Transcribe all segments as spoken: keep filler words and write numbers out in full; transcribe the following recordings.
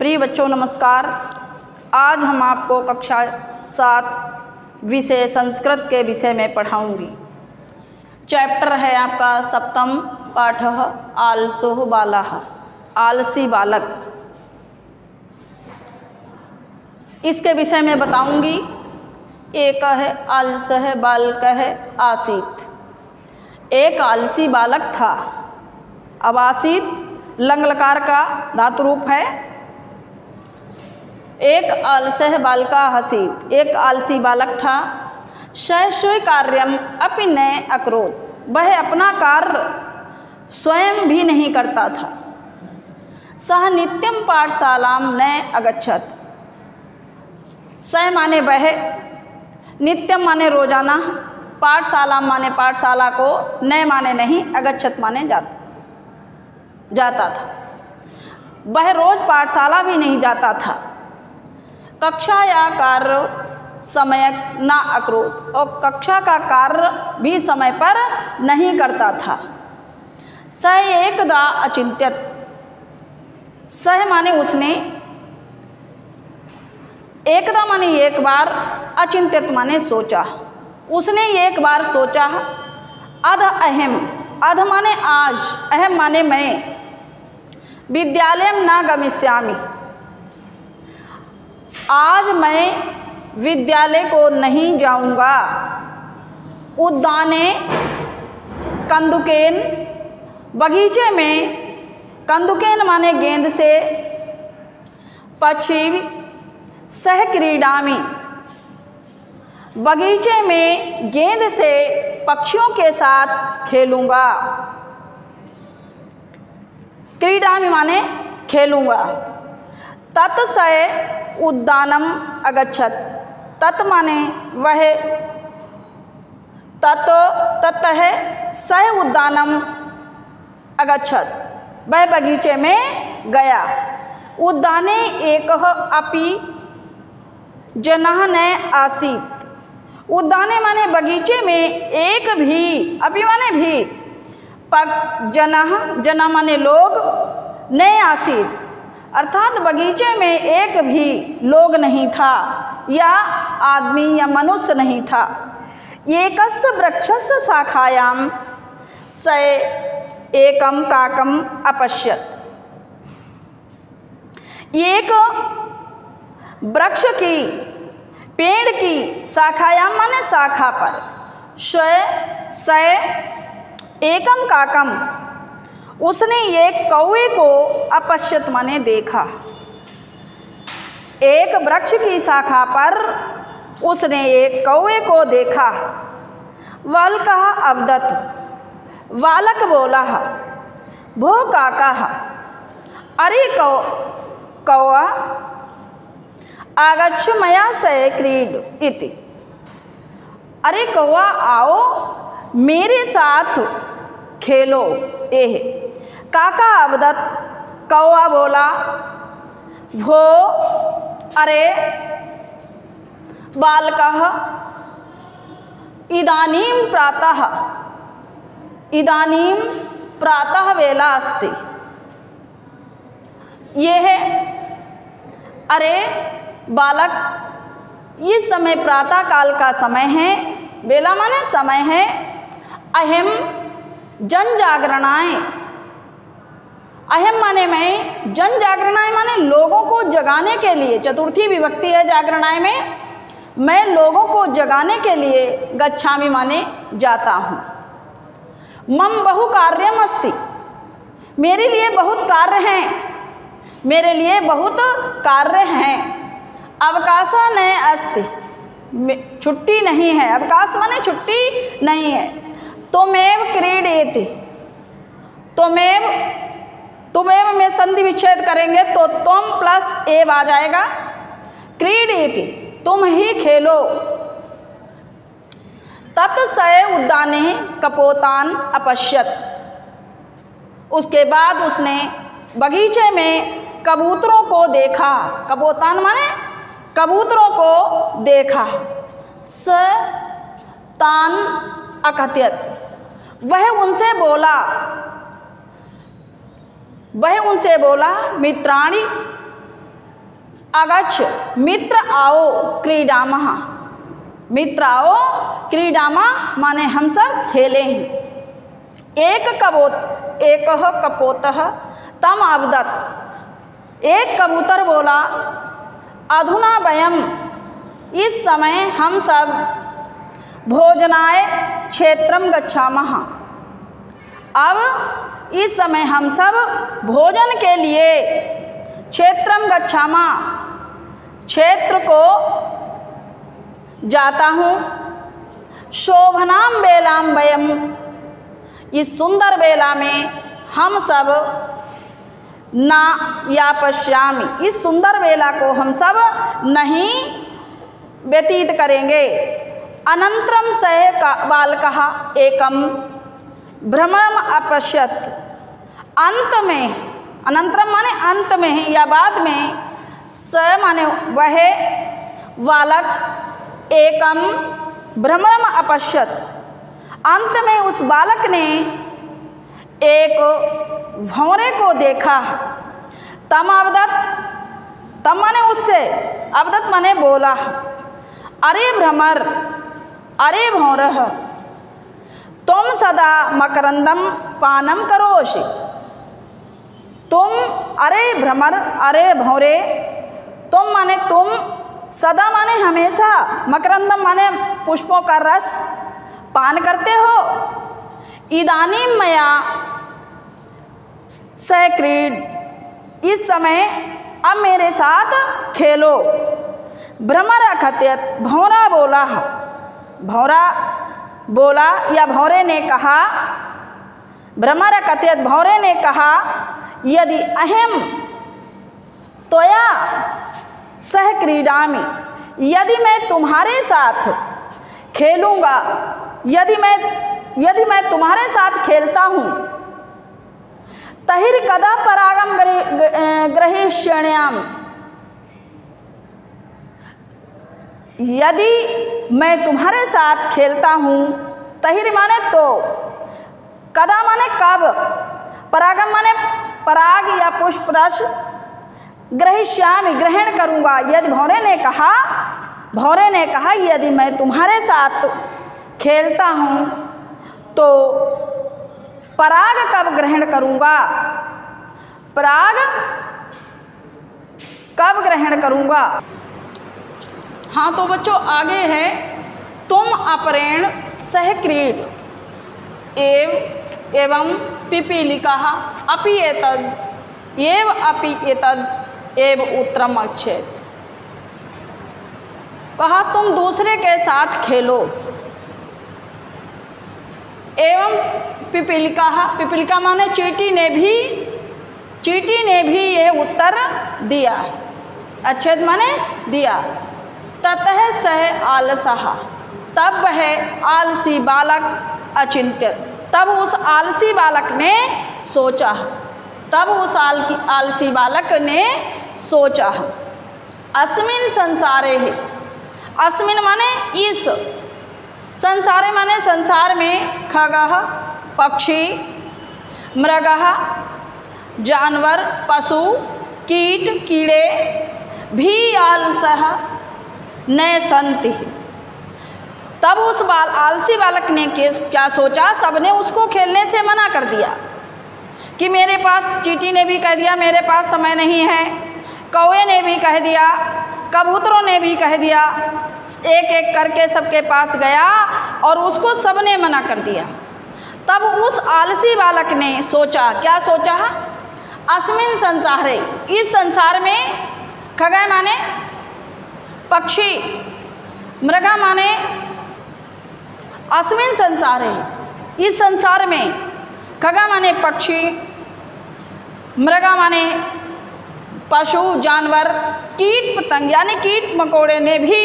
प्रिय बच्चों नमस्कार। आज हम आपको कक्षा सात विषय संस्कृत के विषय में पढ़ाऊंगी। चैप्टर है आपका सप्तम पाठ आलसो बालः, आलसी बालक। इसके विषय में बताऊंगी। एक है आलस है बालक है आसीत। एक आलसी बालक था। अब आसीत लंग लकार का धातु रूप है। एक आलस है बालका हसीत, एक आलसी बालक था। स्वयं कार्यम अपि न अकरोत्, वह अपना कार्य स्वयं भी नहीं करता था। सह नित्यम पाठशालाम न अगच्छत, सह माने वह, नित्यम माने रोजाना, पाठशाला माने पाठशाला को, न माने नहीं, अगच्छत माने जाता जाता था। वह रोज पाठशाला भी नहीं जाता था। कक्षा या कार्य समय ना अकरोत्, और कक्षा का कार्य भी समय पर नहीं करता था। स एकदा अचिंत्यत, सह माने उसने, एकदा माने एक बार, अचिंत्यत माने सोचा। उसने एक बार सोचा। अध अहम, अध माने आज, अहम माने मैं, विद्यालय न गमिष्यामि, आज मैं विद्यालय को नहीं जाऊंगा। उद्याने कंदुकेन, बगीचे में, कंदुकेन माने गेंद से, पक्षी सह क्रीडामि, बगीचे में गेंद से पक्षियों के साथ खेलूंगा। क्रीडामि माने खेलूंगा। तत्सय उद्यानम अगच्छत, तत् माने वह, तत् तत् है, सह उद्यानम अगच्छत, वह बगीचे में गया। उद्याने एकः अपि जनः न आसीत्, उद्याने माने बगीचे में एक भी, अपि माने भी, पग जनः, जना माने लोग, न आसीत् अर्थात बगीचे में एक भी लोग नहीं था, या आदमी या मनुष्य नहीं था। एकस्य वृक्षस्य शाखायां स एकम काकम अपश्यत, एक वृक्ष की, पेड़ की शाखायां माने शाखा पर, स्व स एकम काकम, उसने एक कौवे को अपश्यत माने देखा। एक वृक्ष की शाखा पर उसने एक कौवे को देखा। बालकः अवदत्, बालक बोला, भो काका, अरे कौ कौवा, आगच्छ मया सह क्रीड इति, अरे कौवा आओ मेरे साथ खेलो। एह काका अवदत्, कौवा बोला, भो अरे, बालकः इदानीं प्रातः, इदानीं प्रातः वेला अस्ति, ये है, अरे बालक, इस समय प्रातः काल का समय है, वेला माने समय है। अहम जन जागरणाएं, अहम माने मैं, जन जागरणाएं माने लोगों को जगाने के लिए, चतुर्थी विभक्ति है जागरणाएं में, मैं लोगों को जगाने के लिए गच्छामि माने जाता हूँ। मम बहु कार्यम अस्ति, मेरे लिए बहुत कार्य हैं, मेरे लिए बहुत कार्य हैं। अवकाश न अस्ति, छुट्टी नहीं है, अवकाश माने छुट्टी नहीं है। त्वमेव क्रीडयति, त्वमेव, तुमेव में संधि विच्छेद करेंगे तो तुम प्लस एव आ जाएगा। क्रीडयति, तुम ही खेलो। तत्सय उद्याने कपोतान अपश्यत, उसके बाद उसने बगीचे में कबूतरों को देखा। कपोतान माने कबूतरों को देखा। स तान अकथयत, वह उनसे बोला, वह उनसे बोला, मित्राणि अगच्छ मित्र आओ क्रीडामः, मित्र आओ क्रीडामः माने हम सब खेलें। एक कबूत एक कपोतः तम अवदत्, एक कबूतर बोला अधुना वयम, इस समय हम सब भोजनाय क्षेत्रम गच्छामः, अब इस समय हम सब भोजन के लिए क्षेत्रम गच्छामः, क्षेत्र को जाता हूँ। शोभनाम बेलाम वयम, इस सुंदर बेला में हम सब ना या पश्यामि, इस सुंदर बेला को हम सब नहीं व्यतीत करेंगे। अनंतरम सह का बालकः एकम भ्रमरम अपश्यत, अंत में, अनंतरम माने अंत में या बाद में, स माने वह बालक एकम भ्रमरम अपश्यत, अंत में उस बालक ने एक भंवरे को देखा। तम अवदत्, तम माने उससे, अवदत् माने बोला, अरे भ्रमर, अरे भंवरः, तुम सदा मकरंदम पानम करोषि, तुम, अरे भ्रमर, अरे भंवरे, तुम माने तुम, सदा माने हमेशा, मकरंदम माने पुष्पों का रस पान करते हो। इदानीं मया सह क्रीड, इस समय अब मेरे साथ खेलो। भ्रमर अकथयत, भंवरा बोला, भंवरा बोला या भंवरे ने कहा, भ्रमर अकथयत, भंवरे ने कहा, यदि अहम त्वया सह क्रीडामि, यदि मैं तुम्हारे साथ खेलूँगा, यदि मैं यदि मैं तुम्हारे साथ खेलता हूँ, तहिर कदा परागम ग्रहीष्यामि, यदि मैं तुम्हारे साथ खेलता हूँ, तहिर माने तो, कदा माने कब, परागम माने पराग या पुष्प रस, ग्रहीष्यामि ग्रहण करूँगा। यदि भंवरे ने कहा, भंवरे ने कहा यदि मैं तुम्हारे साथ खेलता हूँ तो पराग कब ग्रहण करूँगा, पराग कब ग्रहण करूँगा। हाँ तो बच्चों आगे है, तुम अपरेण सह क्रीड एव एवं पिपीलिकाः अपि एतद् एव अपि एतद् एव उत्तरम अच्छेद, कहा तुम दूसरे के साथ खेलो। एवं पिपीलिकाः, पिपीलिका माने चींटी ने भी, चींटी ने भी यह उत्तर दिया, अच्छेद माने दिया। ततः सह आलसः, तब वह आलसी बालक अचिंत्यत, तब उस आलसी बालक ने सोचा, तब उस आल की आलसी बालक ने सोचा। अस्मिन संसारे है, अस्मिन माने इस, संसारे माने संसार में, खगः पक्षी, मृगः जानवर पशु, कीट कीड़े, भी आलसः न सन्ति, तब उस बाल आलसी बालक ने क्या सोचा, सबने उसको खेलने से मना कर दिया कि मेरे पास, चींटी ने भी कह दिया मेरे पास समय नहीं है, कौवे ने भी कह दिया, कबूतरों ने भी कह दिया, एक एक करके सबके पास गया और उसको सबने मना कर दिया। तब उस आलसी बालक ने सोचा, क्या सोचा, अस्मिन संसारे, इस संसार में, खगः माने पक्षी, मृगा माने, अस्मिन संसारे, इस संसार में, खगः माने पक्षी, मृगा माने पशु जानवर, कीट पतंग यानी कीट मकोड़े ने भी,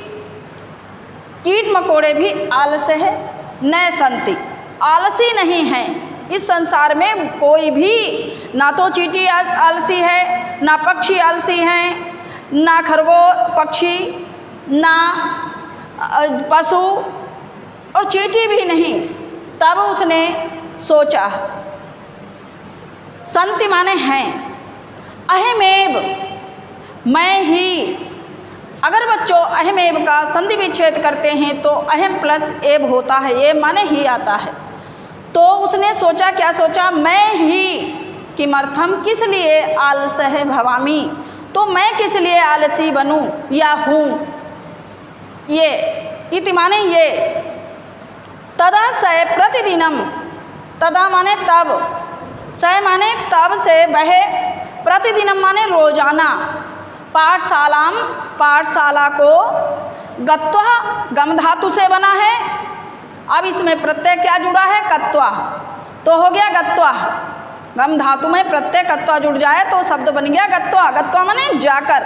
कीट मकोड़े भी आलस है, न संति, आलसी नहीं हैं। इस संसार में कोई भी, ना तो चींटी आलसी है, ना पक्षी आलसी हैं, ना खरगोश पक्षी, ना पशु और चींटी भी नहीं। तब उसने सोचा, संति माने हैं, अहमेव मैं ही। अगर बच्चों अहम एव का संधि विच्छेद करते हैं तो अहम प्लस एव होता है, ये माने ही आता है। तो उसने सोचा, क्या सोचा, मैं ही किमर्थम, किस लिए आलस्य भवामी, तो मैं किस लिए आलसी बनूं या हूँ। ये इति माने ये। तदा स प्रतिदिनम, तदा माने तब, स माने तब से वह, प्रतिदिनम माने रोजाना, पाठशालाम पाठशाला को, गत्वा गम धातु से बना है। अब इसमें प्रत्यय क्या जुड़ा है, कत्वा, तो हो गया गत्वा। गम धातु में प्रत्यय कत्वा जुड़ जाए तो शब्द बन गया गत्वा। गत्वा माने जाकर।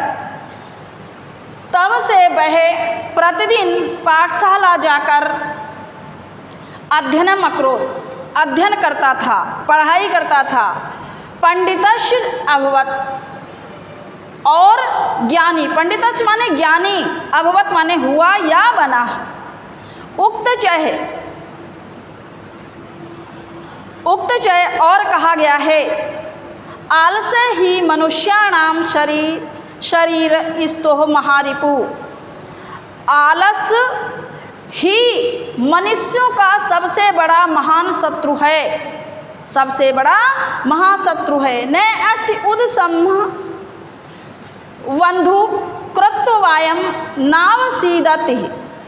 तब से वह प्रतिदिन पाठशाला जाकर अध्ययनम अकरोत्, अध्ययन करता था, पढ़ाई करता था। पंडितस्य अभवत्, और ज्ञानी, पंडितस्य माने ज्ञानी, अभवत माने हुआ या बना। उक्त चय, उक्त चय और कहा गया है, आलस्य ही मनुष्याणाम शरीर शरीर स्तोह महारिपु। आलस ही मनुष्यों का सबसे बड़ा महान शत्रु है, सबसे बड़ा महाशत्रु है। न अस्ति उदसम बंधु कृत्वायम नाव सीदति,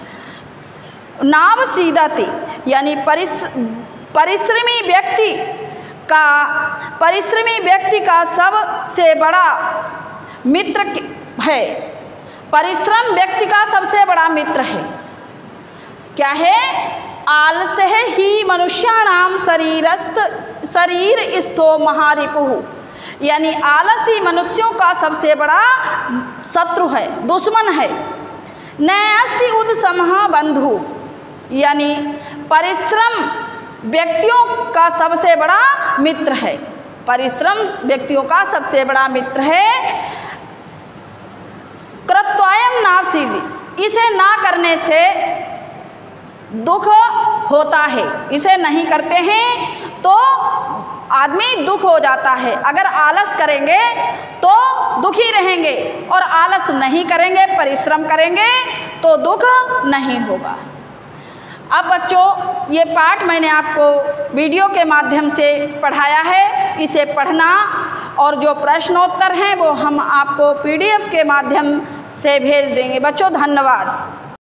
नाव सीदति यानी परिस परिश्रमी व्यक्ति का, परिश्रमी व्यक्ति का सबसे बड़ा मित्र है। परिश्रम व्यक्ति का सबसे बड़ा मित्र है। क्या है, आलस्य ही मनुष्याणाम शरीरस्थ शरीर स्थो महारिपुः, यानी आलसी मनुष्यों का सबसे बड़ा शत्रु है, दुश्मन है। न अस्ति उदसमः बंधु, यानी परिश्रम व्यक्तियों का सबसे बड़ा मित्र है, परिश्रम व्यक्तियों का सबसे बड़ा मित्र है। कृत्वायम नावसीदि, इसे ना करने से दुख होता है, इसे नहीं करते हैं तो आदमी दुख हो जाता है। अगर आलस करेंगे तो दुखी रहेंगे, और आलस नहीं करेंगे, परिश्रम करेंगे तो दुख नहीं होगा। अब बच्चों ये पाठ मैंने आपको वीडियो के माध्यम से पढ़ाया है, इसे पढ़ना, और जो प्रश्नोत्तर हैं वो हम आपको पीडीएफ के माध्यम से भेज देंगे। बच्चों धन्यवाद।